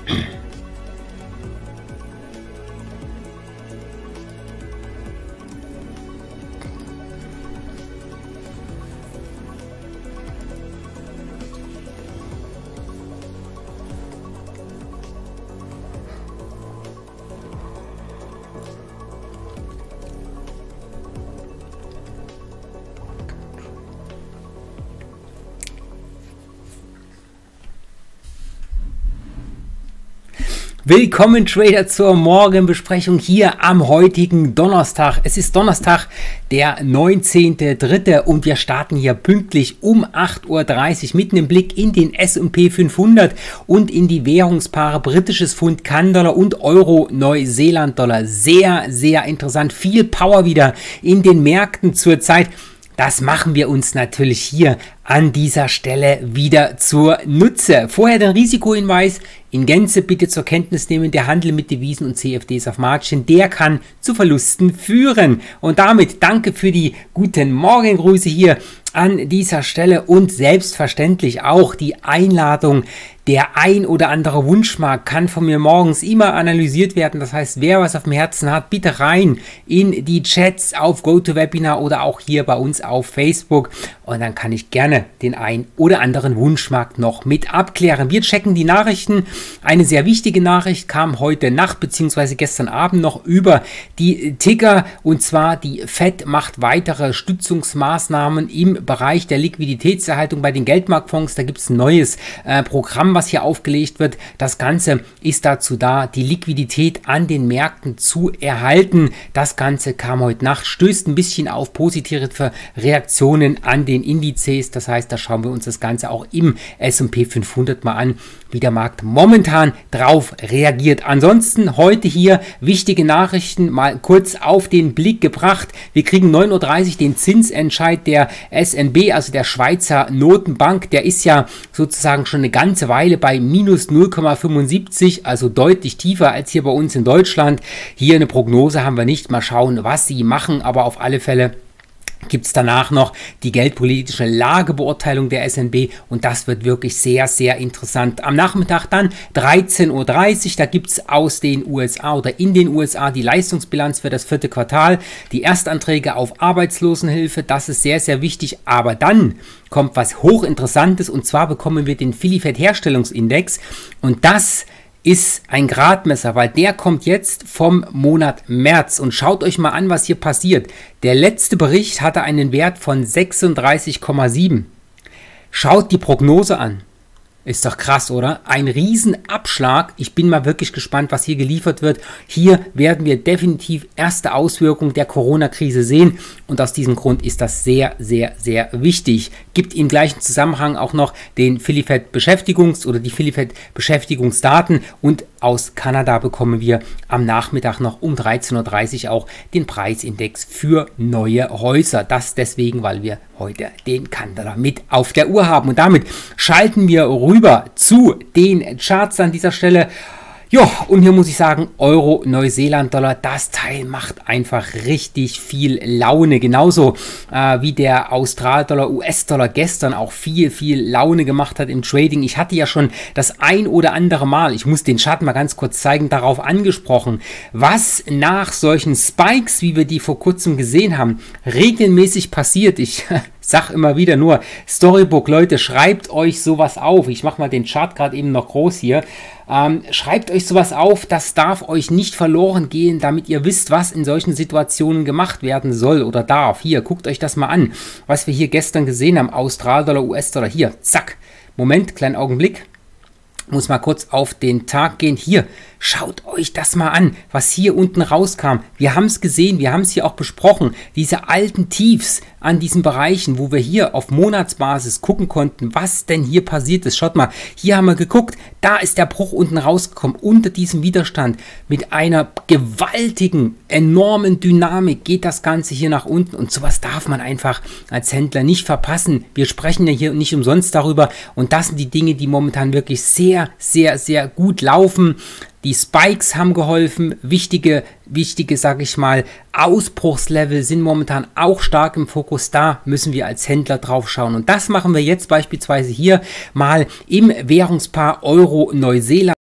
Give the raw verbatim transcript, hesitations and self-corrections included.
Willkommen Trader zur Morgenbesprechung hier am heutigen Donnerstag. Es ist Donnerstag, der neunzehnte dritte und wir starten hier pünktlich um acht Uhr dreißig mit einem Blick in den S und P fünfhundert und in die Währungspaare britisches Pfund, Kann-Dollar und Euro-Neuseeland-Dollar. Sehr, sehr interessant. Viel Power wieder in den Märkten zurzeit. Das machen wir uns natürlich hier an dieser Stelle wieder zunutze. Vorher den Risikohinweis in Gänze bitte zur Kenntnis nehmen. Der Handel mit Devisen und C F Ds auf Margin, der kann zu Verlusten führen. Und damit danke für die guten Morgengrüße hier an dieser Stelle und selbstverständlich auch die Einladung. Der ein oder andere Wunschmarkt kann von mir morgens immer analysiert werden. Das heißt, wer was auf dem Herzen hat, bitte rein in die Chats auf GoToWebinar oder auch hier bei uns auf Facebook. Und dann kann ich gerne den ein oder anderen Wunschmarkt noch mit abklären. Wir checken die Nachrichten. Eine sehr wichtige Nachricht kam heute Nacht bzw. gestern Abend noch über die Ticker. Und zwar die Fed macht weitere Stützungsmaßnahmen im Bereich der Liquiditätserhaltung bei den Geldmarktfonds. Da gibt es ein neues äh, Programm, was hier aufgelegt wird. Das Ganze ist dazu da, die Liquidität an den Märkten zu erhalten. Das Ganze kam heute Nacht, stößt ein bisschen auf positive Reaktionen an den Indizes. Das heißt, da schauen wir uns das Ganze auch im S und P fünfhundert mal an, wie der Markt momentan drauf reagiert. Ansonsten heute hier wichtige Nachrichten mal kurz auf den Blick gebracht. Wir kriegen neun Uhr dreißig den Zinsentscheid der S N B, also der Schweizer Notenbank. Der ist ja sozusagen schon eine ganze Weile bei minus null Komma fünfundsiebzig, also deutlich tiefer als hier bei uns in Deutschland. Hier eine Prognose haben wir nicht. Mal schauen, was sie machen, aber auf alle Fälle gibt es danach noch die geldpolitische Lagebeurteilung der S N B und das wird wirklich sehr, sehr interessant. Am Nachmittag dann dreizehn Uhr dreißig, da gibt es aus den U S A oder in den U S A die Leistungsbilanz für das vierte Quartal, die Erstanträge auf Arbeitslosenhilfe, das ist sehr, sehr wichtig, aber dann kommt was hochinteressantes und zwar bekommen wir den Philly Fed Herstellungsindex und das ist ein Gradmesser, weil der kommt jetzt vom Monat März und schaut euch mal an, was hier passiert. Der letzte Bericht hatte einen Wert von sechsunddreißig Komma sieben. Schaut die Prognose an. Ist doch krass, oder? Ein Riesenabschlag. Ich bin mal wirklich gespannt, was hier geliefert wird. Hier werden wir definitiv erste Auswirkungen der Corona-Krise sehen. Und aus diesem Grund ist das sehr, sehr, sehr wichtig. Gibt im gleichen Zusammenhang auch noch den Philly Fed Beschäftigungs- oder die Philly Fed Beschäftigungsdaten. Und aus Kanada bekommen wir am Nachmittag noch um dreizehn Uhr dreißig auch den Preisindex für neue Häuser. Das deswegen, weil wir heute den Kann-Dollar mit auf der Uhr haben. Und damit schalten wir rüber zu den Charts an dieser Stelle. Ja, und hier muss ich sagen, Euro-Neuseeland-Dollar, das Teil macht einfach richtig viel Laune. Genauso äh, wie der Austral-Dollar, U S-Dollar gestern auch viel, viel Laune gemacht hat im Trading. Ich hatte ja schon das ein oder andere Mal, ich muss den Chart mal ganz kurz zeigen, darauf angesprochen, was nach solchen Spikes, wie wir die vor kurzem gesehen haben, regelmäßig passiert. Ich sag immer wieder nur, Storybook, Leute, schreibt euch sowas auf. Ich mache mal den Chart gerade eben noch groß hier. Ähm, schreibt euch sowas auf, das darf euch nicht verloren gehen, damit ihr wisst, was in solchen Situationen gemacht werden soll oder darf. Hier, guckt euch das mal an, was wir hier gestern gesehen haben. Austral-Dollar, U S-Dollar, hier, zack. Moment, kleinen Augenblick. Muss mal kurz auf den Tag gehen. Hier, schaut euch das mal an, was hier unten rauskam. Wir haben es gesehen, wir haben es hier auch besprochen. Diese alten Tiefs an diesen Bereichen, wo wir hier auf Monatsbasis gucken konnten, was denn hier passiert ist. Schaut mal, hier haben wir geguckt, da ist der Bruch unten rausgekommen, unter diesem Widerstand. Mit einer gewaltigen, enormen Dynamik geht das Ganze hier nach unten. Und sowas darf man einfach als Händler nicht verpassen. Wir sprechen ja hier nicht umsonst darüber. Und das sind die Dinge, die momentan wirklich sehr, sehr, sehr gut laufen. Die Spikes haben geholfen, wichtige, wichtige, sage ich mal, Ausbruchslevel sind momentan auch stark im Fokus, da müssen wir als Händler drauf schauen. Und das machen wir jetzt beispielsweise hier mal im Währungspaar Euro-Neuseeland.